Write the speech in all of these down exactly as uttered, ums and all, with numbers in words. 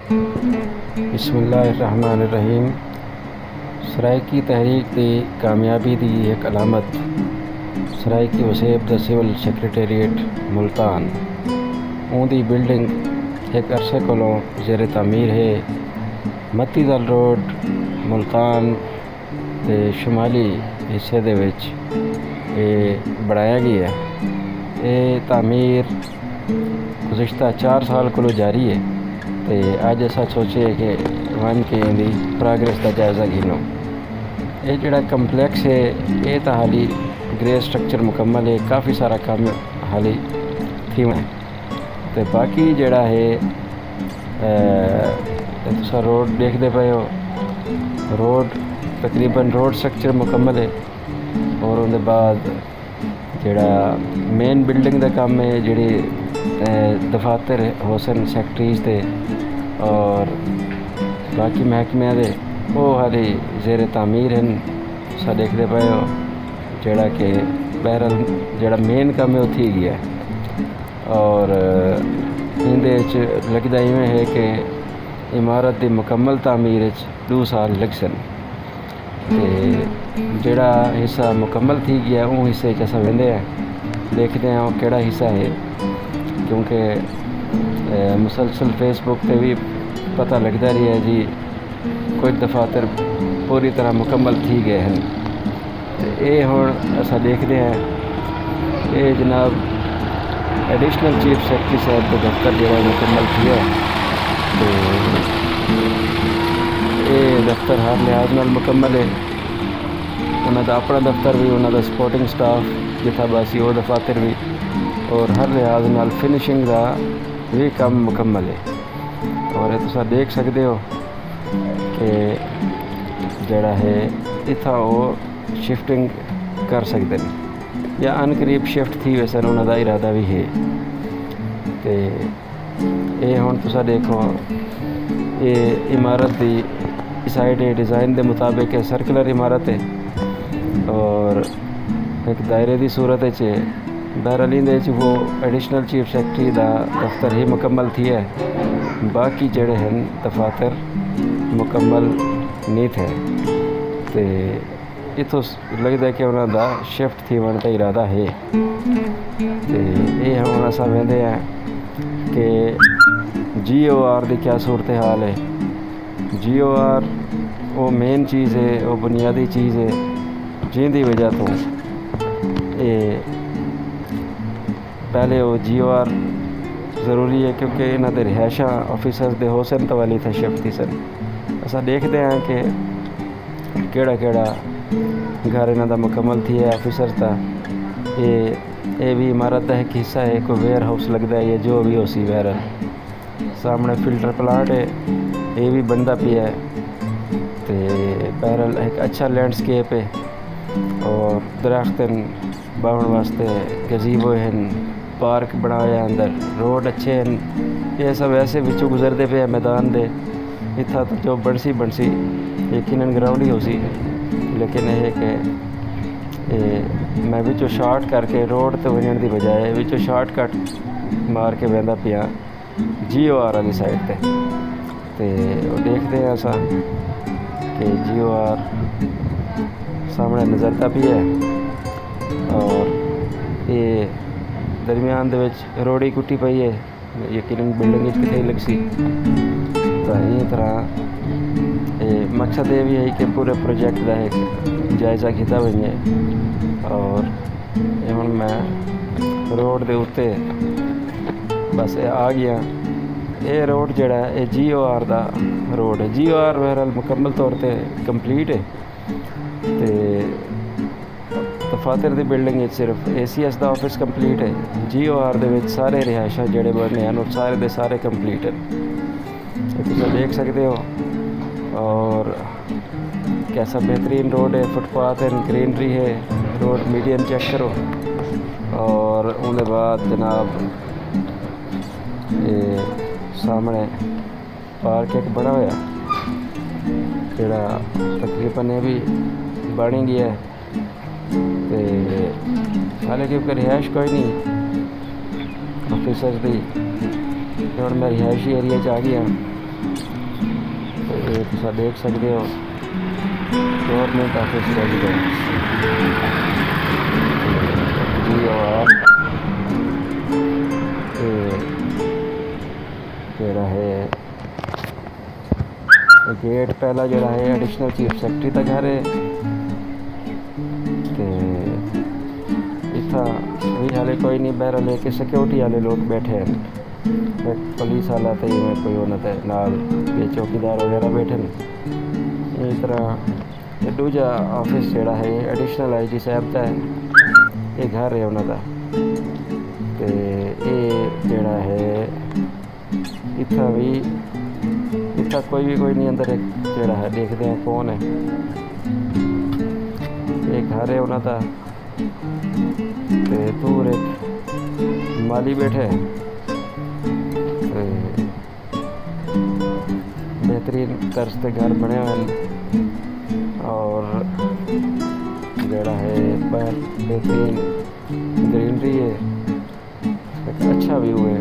बिस्मिल्लाहिर्रहमानिर्रहीम। सराइकी तहरीक दी कामयाबी दी एक अलामत सराइकी वसेब द सिविल सैक्रटेरिएट मुल्तान उंदी बिल्डिंग एक अरसे कोलों ज़ेरे तामीर है। मत्ती दल रोड मुल्तान के शुमाली हिस्से दे विच ये बनाया गया है। ये तामीर गुज़िश्ता चार साल कोलों जारी है ते अज असा सोचे कि वन के इंदी प्रोग्रेस का जायज़ा गिनो। ये जिहड़ा कंपलैक्स है ये तो हाली ग्रे स्ट्रक्चर मुकम्मल है, काफ़ी सारा काम हाली थी है। तो बाकी जिहड़ा है तुसा रोड देखते पे हो, रोड तकरीबन रोड स्ट्रक्चर मुकम्मल है। और उनके बाद जिहड़ा मेन बिल्डिंग का काम है, जिहड़ी दफातर होसन सैक्टरीज दे और बाकी महकमे दे वो हाली ज़ेरे तामीर हैं। सा देखते पे हो जिहड़ा कि बहरहाल जिहड़ा मेन काम है वो थी गया। और इंदे च लगदा इवें है कि इमारत की मुकम्मल तामीर दो साल लग सन। ते जिहड़ा हिस्सा मुकम्मल थी गया उस हिस्से च असां वेंदे हैं, देखते हैं वो केड़ा हिस्सा है, क्योंकि मुसलसल फेसबुक पे भी पता लगता रही है जी कुछ दफातर पूरी तरह मुकम्मल थी गए हैं। ये हुण असां देखते हैं ये जनाब एडिशनल चीफ सैक्रटरी साहब का दफ्तर जो मुकम्मल किया है। तो ये दफ्तर हर लिहाज नाल मुकम्मल है। उन्होंने अपना दफ्तर भी, उन्होंने सपोर्टिंग स्टाफ जिथा बासी वो दफातर भी, और हर लिहाज नाल फिनिशिंग का भी काम मुकम्मल है। और ये तुसा देख सकते हो कि जड़ा है इतना वो शिफ्टिंग कर सकते हैं या अनकरीब शिफ्ट थी वैसे उन्होंने इरादा भी है। तो ये हुण तुसा देखो ये इमारत की साइड डिज़ाइन के मुताबिक सर्कुलर इमारत है और एक दायरे की सूरत है। बहरहाल इंदे वो एडिशनल चीफ सैक्रटरी का दफ्तर ही मुकम्मल थी है, बाकी जड़े हैं दफातर मुकम्मल नहीं थे। तो इतों लगता है कि उन्होंने शिफ्ट थी वन का इरादा है। तो ये हम असा वेंदे हैं कि जी ओ आर की क्या सूरत हाल है। जी ओ आर वो मेन चीज़ है, वो बुनियादी चीज़ है जिंदी वजह तो ये पहले वो जी ओ आर ज़रूरी है, क्योंकि इन्हों के रिहायशा ऑफिसर्स दे होसन तो वाली थे शिफ्ट थी सन। असा देखते हैं कि केड़ा केड़ा घर इन्हों का मुकम्मल थी है ऑफिसर्स का। ये ये भी इमारत का एक हिस्सा है, कोई वेयर हाउस लगता है ये जो भी हो सी। बहरहाल सामने फिल्टर प्लांट है, ये भी बनता पिया है। तो बहरहाल एक अच्छा लैंडस्केप है और दरख्त बावन वास्ते गजीबो हैं, पार्क बनाया अंदर, रोड अच्छे हैं। ये सब ऐसे बिचों गुजरते पे मैदान दे इतना तो जो बनसी बनसी यकीनन ग्राउंड ही हो सी, लेकिन यह कि मैं बिचों शॉर्ट करके रोड तो वजन की बजाय बिचों शॉर्टकट मार के बहता पिया जी ओ आर वाली साइड पर। तो देखते हैं असा कि जी ओ आर सामने नज़रता भी है और ये दरमियान दे विच रोड़ी कुट्टी पई है, यकीनन बिल्डिंग कितने लग सी। तो इस तरह ये मकसद ये भी है कि पूरे प्रोजेक्ट का एक जायज़ा किया हुई है। और ये हुण मैं रोड के उत्ते बस आ गया। ये रोड जड़ा है जी ओ आर का रोड है। जी ओ आर बहरहाल मुकम्मल तौर पर कंप्लीट है। तो दफातर की बिल्डिंग सिर्फ ए सी एस का ऑफिस कंप्लीट है। जी ओ आर दे सारे रिहायशा जड़े बने हैं और सारे दे सारे कंप्लीट हैं, तुम देख सकते हो। और कैसा बेहतरीन रोड है, फुटपाथ है, ग्रीनरी है, रोड मीडियम चेक करो। और उनके बाद जनाब ये सामने पार्क एक बड़ा हुआ जोड़ा तकरीबन ये भी बनी गया है। तो हाले क्योंकि रिहाइश कोई नहीं ऑफिसर की, हम मैं रिहायशी एरिया च आ गया। तो ये तुम देख सकते हो गवर्नमेंट ऑफिस रेजिडेंस जी और जोड़ा है गेट पहला जोड़ा है एडिशनल चीफ सैकटरी का घर है। तो इतना भी हाले कोई नहीं बहर लेके सिक्योरिटी वाले लोग बैठे हैं, पुलिस वाला तो में कोई होना था नाल ये चौकीदार वगैरह बैठे हैं। इस तरह दूजा ऑफिस जोड़ा है एडिशनल आई जी साहब का है, ये घर है उन्होंने। तो ये जोड़ा है इतना भी इतना कोई भी कोई नहीं अंदर, एक जोड़ा है देखते हैं कौन है। एक घर है उन्होंने तो दूर एक माली बैठे बेहतरीन तर्ज से घर बने हुए हैं और जोड़ा है बाहर बेहतरीन ग्रीनरी है, एक अच्छा व्यू है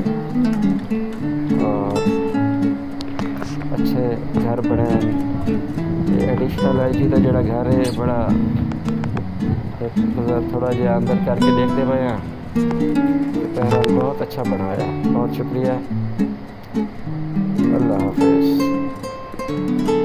और अच्छे घर बने हैं। ये एडिशनल आई जी का जोड़ा घर है बड़ा थोड़ा जो अंदर करके देखते पे हैं, पहला बहुत अच्छा बनाया, बहुत शुक्रिया, अल्लाह हाफिज़।